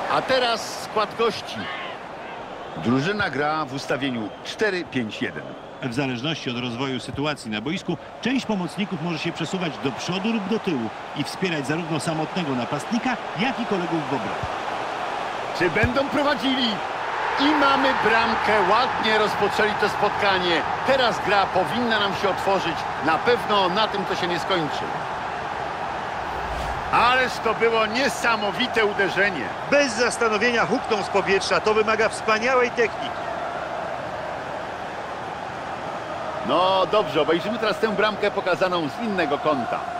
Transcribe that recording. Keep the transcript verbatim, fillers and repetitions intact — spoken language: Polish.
A teraz skład gości. Drużyna gra w ustawieniu cztery pięć jeden. W zależności od rozwoju sytuacji na boisku, część pomocników może się przesuwać do przodu lub do tyłu i wspierać zarówno samotnego napastnika, jak i kolegów w obronie. Czy będą prowadzili? I mamy bramkę. Ładnie rozpoczęli to spotkanie. Teraz gra powinna nam się otworzyć. Na pewno na tym to się nie skończy. Ależ to było niesamowite uderzenie. Bez zastanowienia huknął z powietrza. To wymaga wspaniałej techniki. No dobrze, obejrzymy teraz tę bramkę pokazaną z innego kąta.